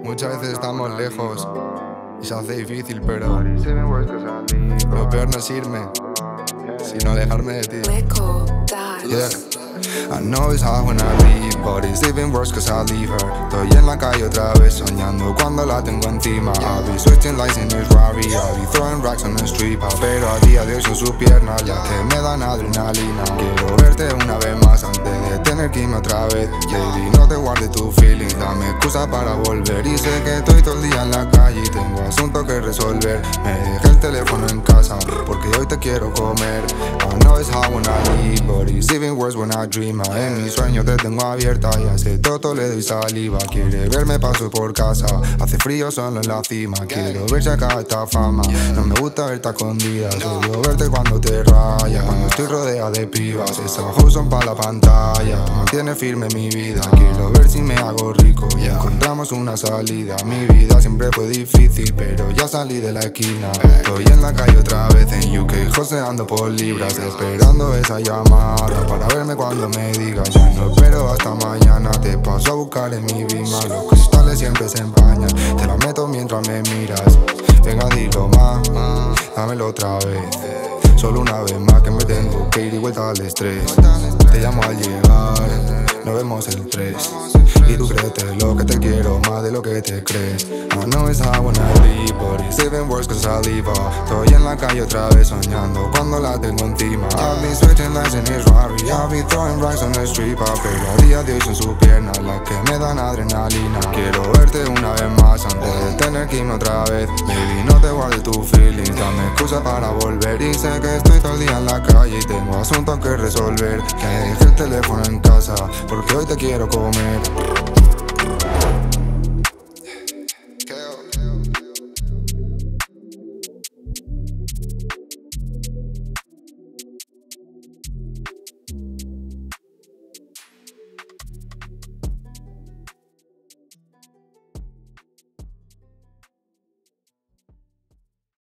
Muchas veces estamos lejos y se hace difícil, pero lo peor no es irme, sino alejarme de ti. Yeah. I know it's hard when I leave, but it's even worse cause I leave her. Estoy en la calle otra vez soñando cuando la tengo encima. I'll be switching lights in this Rari, I'll be throwing racks on the street. Pero a día de hoy son sus piernas las que me dan adrenalina. Quiero verte una vez más antes de tener que irme otra vez. Baby, no te guardes tus feelings, dame excusa para volver. Y sé que estoy todo el día en la calle y tengo asuntos que resolver. Me dejé el teléfono en casa porque hoy te quiero comer. I know it's hard when I leave, but it's even worse when I dream. En mis sueños te tengo abierta y hace todo le doy saliva. Quiere verme paso por casa, hace frío solo en la cima. Quiero ver si acaba esta fama, no me gusta verte escondida. Odio verte cuando te rayas, cuando estoy rodeada de pibas. Esas ojos son pa' la pantalla, mantiene firme mi vida. Quiero ver si me hago rico y encontramos una salida. Mi vida siempre fue difícil, pero ya salí de la esquina. Estoy en la calle otra vez en UK, joseando por libras, esperando esa llamada para verme cuando me digas. Ya no espero hasta mañana, te paso a buscar en mi Bima. Los cristales siempre se empañan, te lo meto mientras me miras. Venga, dilo más, dámelo otra vez. Solo una vez más que me tengo que ir y vuelta al estrés. Te llamo al llegar, nos vemos el 3. Y tú créete lo que te quiero más de lo que te crees. I know it's hard when I leave, but it's even worse cause I leave her. Estoy en la calle otra vez soñando cuando la tengo encima. I've been switching lights in this Rari, I've been throwing racks on the street. Pero a día de hoy son sus piernas las que me dan adrenalina. Quiero verte una vez más antes de tener que irme otra vez. Baby, no te guardes tus feelings, dame excusa para volver. Y sé que estoy todo el día en la calle y tengo asuntos que resolver. Que dejé el teléfono en casa porque hoy te quiero comer.